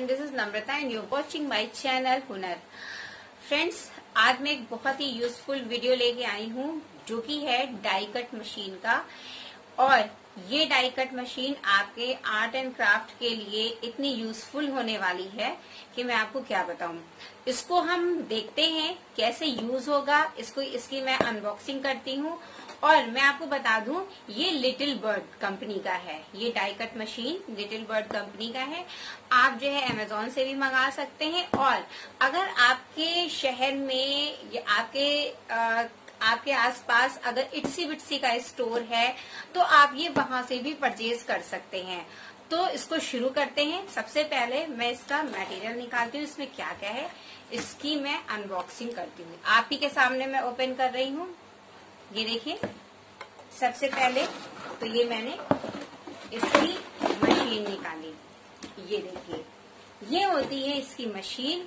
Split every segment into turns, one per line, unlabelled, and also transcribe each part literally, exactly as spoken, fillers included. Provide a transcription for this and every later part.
Everyone, this is Namrata and you are watching my channel Hunar. Friends, आज मैं एक बहुत ही यूजफुल वीडियो लेके आई हूँ जो कि है डाई कट मशीन का। और ये डाई कट मशीन आपके आर्ट एंड क्राफ्ट के लिए इतनी यूजफुल होने वाली है कि मैं आपको क्या बताऊं। इसको हम देखते हैं कैसे यूज होगा। इसको इसकी मैं अनबॉक्सिंग करती हूँ और मैं आपको बता दूं, ये लिटिल बर्ड कंपनी का है। ये die cut machine little bird company का है। आप जो है अमेजोन से भी मंगा सकते हैं। और अगर आपके शहर में या आपके आ, आपके आसपास अगर इट्सी बिट्सी का स्टोर है तो आप ये वहां से भी परचेज कर सकते हैं। तो इसको शुरू करते हैं। सबसे पहले मैं इसका मटेरियल निकालती हूँ, इसमें क्या क्या है इसकी मैं अनबॉक्सिंग करती हूँ। आप ही के सामने मैं ओपन कर रही हूँ। ये देखिए, सबसे पहले तो ये मैंने इसकी मशीन निकाली। ये देखिए, ये होती है इसकी मशीन।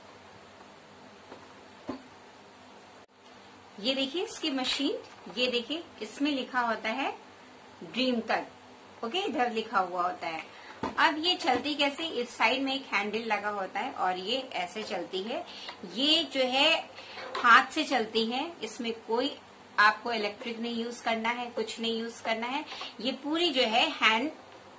ये देखिए इसकी मशीन, ये देखिए इसमें लिखा होता है ड्रीम कट। ओके, इधर लिखा हुआ होता है। अब ये चलती कैसे, इस साइड में एक हैंडल लगा होता है और ये ऐसे चलती है। ये जो है हाथ से चलती है, इसमें कोई आपको इलेक्ट्रिक नहीं यूज करना है, कुछ नहीं यूज करना है। ये पूरी जो है हैंड,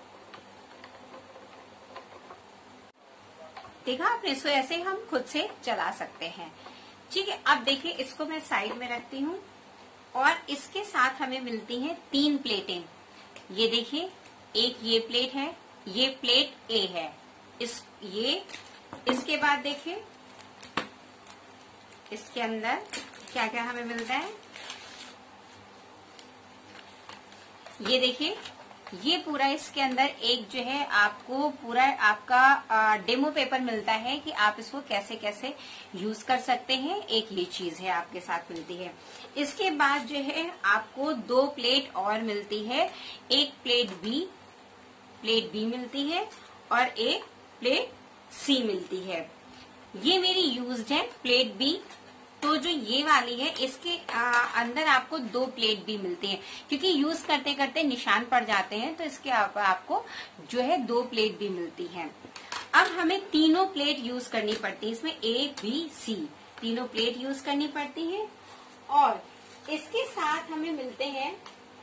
देखा आपने, इसको ऐसे हम खुद से चला सकते हैं। ठीक है, अब देखिए इसको मैं साइड में रखती हूँ और इसके साथ हमें मिलती हैं तीन प्लेटें। ये देखिए, एक ये प्लेट है, ये प्लेट ए है। इस ये इसके बाद देखिए इसके अंदर क्या क्या हमें मिलता है। ये देखिए, ये पूरा इसके अंदर एक जो है आपको पूरा आपका डेमो पेपर मिलता है कि आप इसको कैसे कैसे यूज कर सकते हैं। एक ये चीज है आपके साथ मिलती है। इसके बाद जो है आपको दो प्लेट और मिलती है। एक प्लेट बी प्लेट बी मिलती है और एक प्लेट सी मिलती है। ये मेरी यूज्ड है प्लेट बी। तो जो ये वाली है इसके आ, अंदर आपको दो प्लेट भी मिलती है, क्योंकि यूज करते करते निशान पड़ जाते हैं तो इसके आप, आपको जो है दो प्लेट भी मिलती है। अब हमें तीनों प्लेट यूज करनी पड़ती है। इसमें ए बी सी तीनों प्लेट यूज करनी पड़ती है। और इसके साथ हमें मिलते हैं,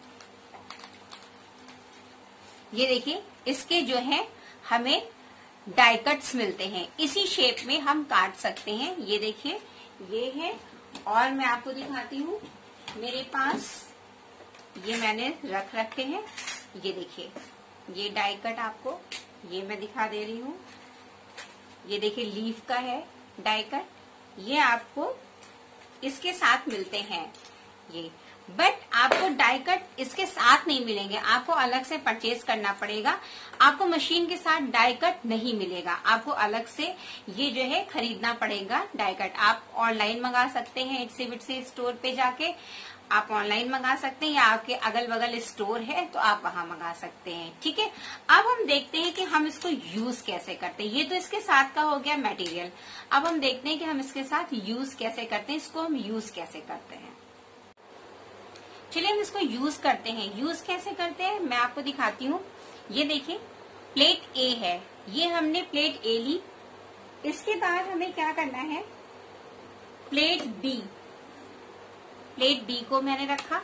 ये देखिए इसके जो है हमें डाई कट्स मिलते हैं। इसी शेप में हम काट सकते हैं। ये देखिए, ये है। और मैं आपको दिखाती हूँ, मेरे पास ये मैंने रख रखे हैं। ये देखिए, ये डाई कट आपको ये मैं दिखा दे रही हूँ। ये देखिए लीफ का है डाई कट। ये आपको इसके साथ मिलते हैं ये, बट आपको डाई कट इसके साथ नहीं मिलेंगे, आपको अलग से परचेज करना पड़ेगा। आपको मशीन के साथ डाई कट नहीं मिलेगा, आपको अलग से ये जो है खरीदना पड़ेगा डाई कट। आप ऑनलाइन मंगा सकते हैं, इट्सी बिट्सी स्टोर पे जाके आप ऑनलाइन मंगा सकते हैं, या आपके अगल बगल स्टोर है तो आप वहां मंगा सकते हैं। ठीक है, अब हम देखते हैं कि हम इसको यूज कैसे करते हैं। ये तो इसके साथ का हो गया मटेरियल। अब हम देखते हैं कि हम इसके साथ यूज कैसे करते हैं। इसको हम यूज कैसे करते हैं, चलिए हम इसको यूज करते हैं। यूज कैसे करते हैं मैं आपको दिखाती हूँ। ये देखिए प्लेट ए है, ये हमने प्लेट ए ली। इसके बाद हमें क्या करना है, प्लेट बी प्लेट बी को मैंने रखा।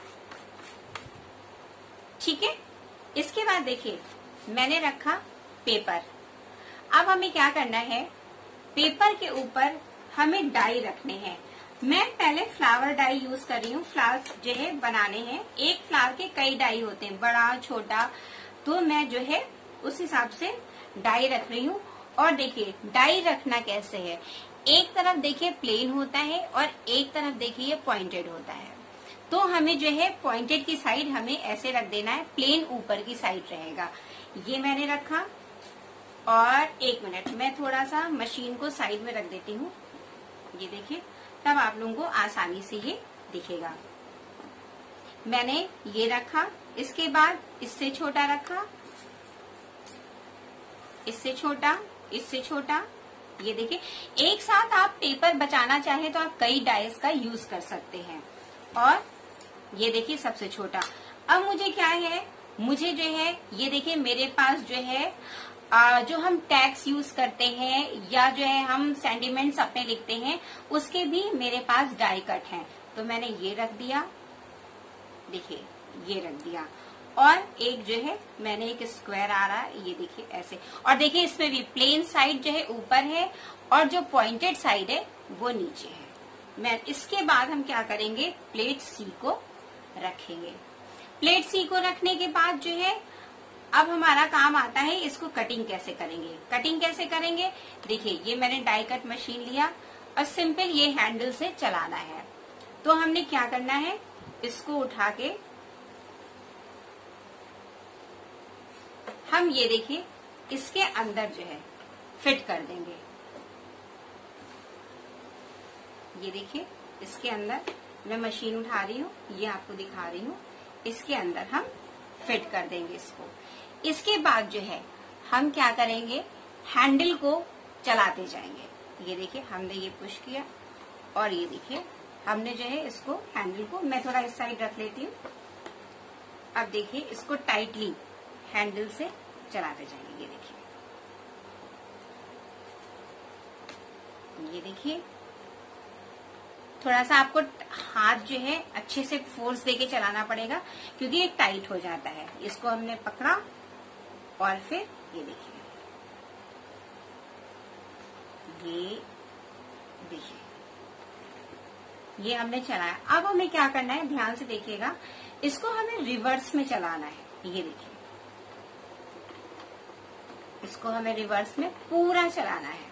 ठीक है, इसके बाद देखिए मैंने रखा पेपर। अब हमें क्या करना है, पेपर के ऊपर हमें डाई रखने हैं। मैं पहले फ्लावर डाई यूज कर रही हूँ। फ्लावर्स जो है बनाने हैं, एक फ्लावर के कई डाई होते हैं, बड़ा छोटा, तो मैं जो है उस हिसाब से डाई रख रही हूँ। और देखिए डाई रखना कैसे है, एक तरफ देखिए प्लेन होता है और एक तरफ देखिए ये पॉइंटेड होता है। तो हमें जो है पॉइंटेड की साइड हमें ऐसे रख देना है, प्लेन ऊपर की साइड रहेगा। ये मैंने रखा। और एक मिनट, मैं थोड़ा सा मशीन को साइड में रख देती हूँ। ये देखिए, तब आप लोगों को आसानी से ये दिखेगा। मैंने ये रखा, इसके बाद इससे छोटा रखा, इससे छोटा, इससे छोटा। ये देखिए, एक साथ आप पेपर बचाना चाहे तो आप कई डाइस का यूज कर सकते हैं। और ये देखिए सबसे छोटा। अब मुझे क्या है, मुझे जो है ये देखिए मेरे पास जो है आ, जो हम टैग्स यूज करते हैं या जो है हम सेंटिमेंट्स अपने लिखते हैं उसके भी मेरे पास डाई कट हैं। तो मैंने ये रख दिया, देखिए ये रख दिया, और एक जो है मैंने एक स्क्वायर आ रहा है, ये देखिए ऐसे। और देखिए इसमें भी प्लेन साइड जो है ऊपर है और जो पॉइंटेड साइड है वो नीचे है। मैं इसके बाद हम क्या करेंगे, प्लेट सी को रखेंगे। प्लेट सी को रखने के बाद जो है अब हमारा काम आता है इसको कटिंग कैसे करेंगे। कटिंग कैसे करेंगे, देखिए ये मैंने डाई कट मशीन लिया और सिंपल ये हैंडल से चलाना है। तो हमने क्या करना है, इसको उठा के हम ये देखिए इसके अंदर जो है फिट कर देंगे। ये देखिए इसके अंदर मैं मशीन उठा रही हूँ, ये आपको दिखा रही हूँ, इसके अंदर हम फिट कर देंगे इसको। इसके बाद जो है हम क्या करेंगे, हैंडल को चलाते जाएंगे। ये देखिए हमने ये पुश किया और ये देखिए हमने जो है इसको हैंडल को, मैं थोड़ा इस साइड रख लेती हूँ। अब देखिए इसको टाइटली हैंडल से चलाते जाएंगे। ये देखिए, ये देखिए थोड़ा सा आपको हाथ जो है अच्छे से फोर्स देके चलाना पड़ेगा क्योंकि ये टाइट हो जाता है। इसको हमने पकड़ा और फिर ये देखिए, ये देखिए ये हमने चलाया। अब हमें क्या करना है, ध्यान से देखिएगा, इसको हमें रिवर्स में चलाना है। ये देखिए इसको हमें रिवर्स में पूरा चलाना है।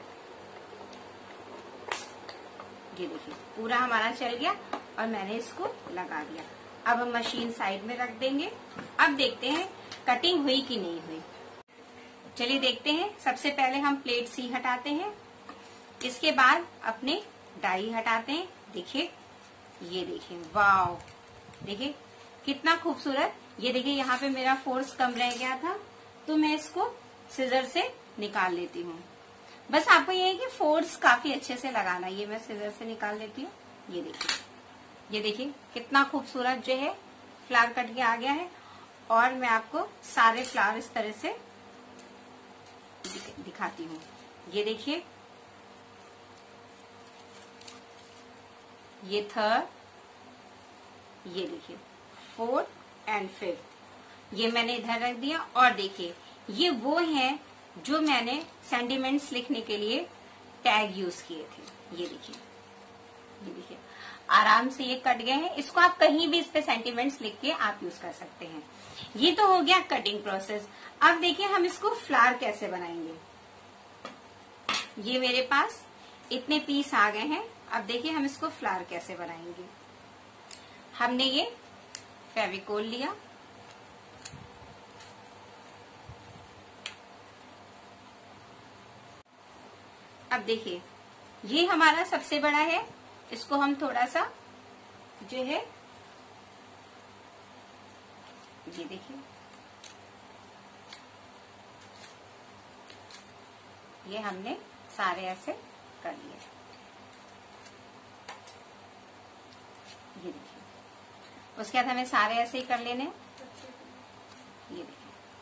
ये देखिए पूरा हमारा चल गया और मैंने इसको लगा दिया। अब हम मशीन साइड में रख देंगे। अब देखते हैं कटिंग हुई कि नहीं हुई। चलिए देखते हैं। सबसे पहले हम प्लेट सी हटाते हैं, इसके बाद अपने डाई हटाते हैं। देखिए ये देखिए, वाव, देखिए कितना खूबसूरत। ये देखिए यहाँ पे मेरा फोर्स कम रह गया था तो मैं इसको सिजर से निकाल लेती हूँ। बस आपको ये है कि फोर्स काफी अच्छे से लगाना। ये मैं सिजर से निकाल लेती हूँ। ये देखिए, ये देखिए कितना खूबसूरत जो है फ्लावर कट के आ गया है। और मैं आपको सारे फ्लावर इस तरह से दिखाती हूँ। ये देखिए, ये थर्ड, ये देखिए फोर्थ एंड फिफ्थ, ये मैंने इधर रख दिया। और देखिए ये वो है जो मैंने सेंटिमेंट्स लिखने के लिए टैग यूज किए थे। ये देखिए, ये देखिए आराम से ये कट गए हैं। इसको आप कहीं भी इस पे सेंटिमेंट्स लिख के आप यूज कर सकते हैं। ये तो हो गया कटिंग प्रोसेस। अब देखिए हम इसको फ्लावर कैसे बनाएंगे। ये मेरे पास इतने पीस आ गए हैं। अब देखिए हम इसको फ्लावर कैसे बनाएंगे। हमने ये फेविकोल लिया, अब देखिए ये हमारा सबसे बड़ा है, इसको हम थोड़ा सा जो है, ये देखिए ये हमने सारे ऐसे कर लिए। ये देखिए उसके बाद हमें सारे ऐसे ही कर लेने। ये देखिए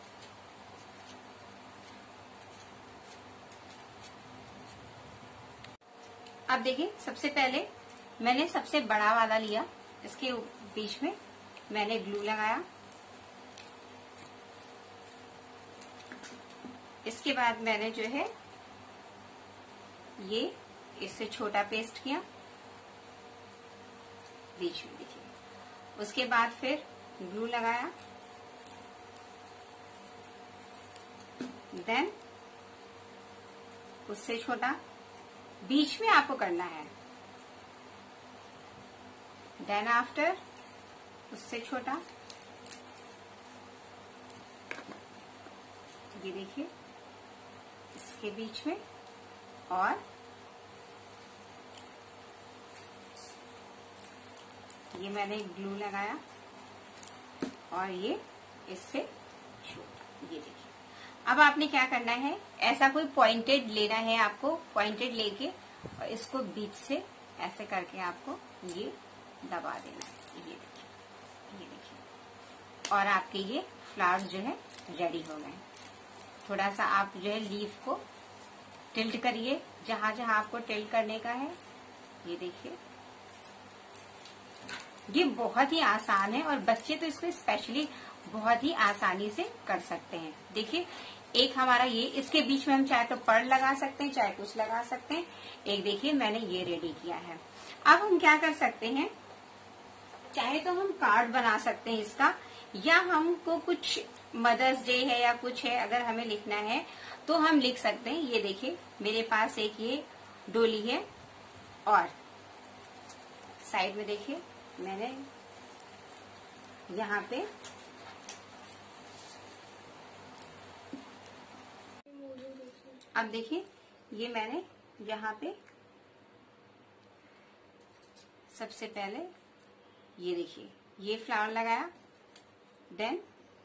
अब देखिए सबसे पहले मैंने सबसे बड़ा वाला लिया, इसके बीच में मैंने ग्लू लगाया। इसके बाद मैंने जो है ये इससे छोटा पेस्ट किया बीच में, देखिए। उसके बाद फिर ग्लू लगाया, देन उससे छोटा बीच में आपको करना है, देन आफ्टर उससे छोटा, ये देखिए इसके बीच में, और ये मैंने ग्लू लगाया और ये इससे छोटा। ये देखिए अब आपने क्या करना है, ऐसा कोई पॉइंटेड लेना है आपको, पॉइंटेड लेके और इसको बीच से ऐसे करके आपको ये दबा देना है। ये देखिए, ये देखिए, और आपके ये फ्लावर्स जो है रेडी हो गए। थोड़ा सा आप जो है लीफ को टिल्ट करिए जहां जहां आपको टिल्ट करने का है। ये देखिए, ये बहुत ही आसान है और बच्चे तो इसको स्पेशली बहुत ही आसानी से कर सकते हैं। देखिए, एक हमारा ये, इसके बीच में हम चाहे तो पर्ल लगा सकते हैं, चाहे कुछ लगा सकते हैं। एक देखिए मैंने ये रेडी किया है। अब हम क्या कर सकते हैं, चाहे तो हम कार्ड बना सकते हैं इसका, या हमको कुछ मदर्स डे है या कुछ है अगर हमें लिखना है तो हम लिख सकते हैं। ये देखिए मेरे पास एक ये डोली है और साइड में देखिए मैंने यहाँ पे अब देखिए ये मैंने यहाँ पे सबसे पहले ये देखिए ये फ्लावर लगाया, देन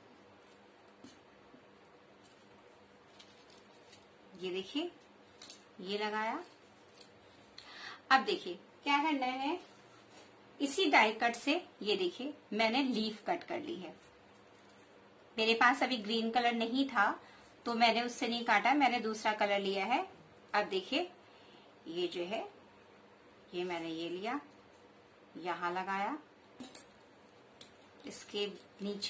ये देखिए ये लगाया। अब देखिए क्या करना है, इसी डाई कट से ये देखिए मैंने लीफ कट कर ली है। मेरे पास अभी ग्रीन कलर नहीं था तो मैंने उससे नहीं काटा, मैंने दूसरा कलर लिया है। अब देखिए ये जो है ये मैंने ये लिया, यहां लगाया, इसके नीचे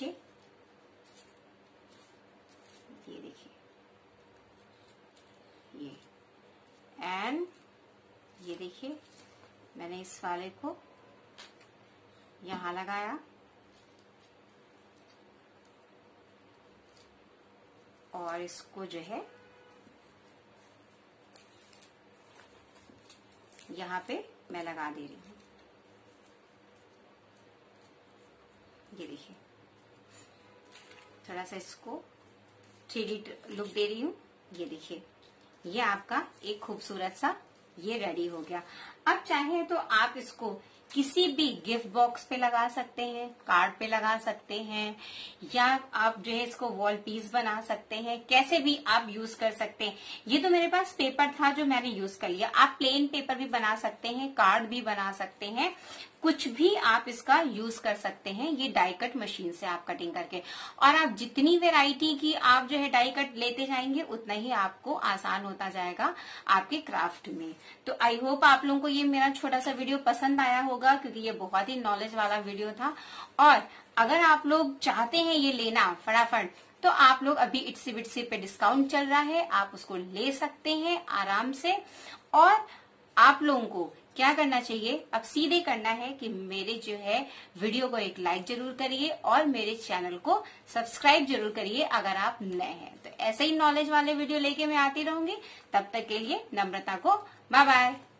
ये देखिए ये, एंड ये देखिए मैंने इस वाले को यहां लगाया और इसको जो है यहाँ पे मैं लगा दे रही हूँ। ये देखिए थोड़ा सा इसको थ्री डी लुक दे रही हूँ। ये देखिए ये आपका एक खूबसूरत सा ये रेडी हो गया। अब चाहे तो आप इसको किसी भी गिफ्ट बॉक्स पे लगा सकते हैं, कार्ड पे लगा सकते हैं, या आप जो है इसको वॉल पीस बना सकते हैं, कैसे भी आप यूज कर सकते हैं। ये तो मेरे पास पेपर था जो मैंने यूज कर लिया। आप प्लेन पेपर भी बना सकते हैं, कार्ड भी बना सकते हैं, कुछ भी आप इसका यूज कर सकते हैं। ये डाई कट मशीन से आप कटिंग करके, और आप जितनी वेराइटी की आप जो है डाई कट लेते जाएंगे उतना ही आपको आसान होता जाएगा आपके क्राफ्ट में। तो आई होप आप लोगों को ये मेरा छोटा सा वीडियो पसंद आया होगा, क्योंकि ये बहुत ही नॉलेज वाला वीडियो था। और अगर आप लोग चाहते हैं ये लेना फटाफट, तो आप लोग अभी इट्सी बिट्सी पे डिस्काउंट चल रहा है, आप उसको ले सकते हैं आराम से। और आप लोगों को क्या करना चाहिए, अब सीधे करना है कि मेरे जो है वीडियो को एक लाइक जरूर करिए और मेरे चैनल को सब्सक्राइब जरूर करिए अगर आप नए हैं। तो ऐसे ही नॉलेज वाले वीडियो लेके मैं आती रहूंगी। तब तक के लिए नम्रता को बाय बाय।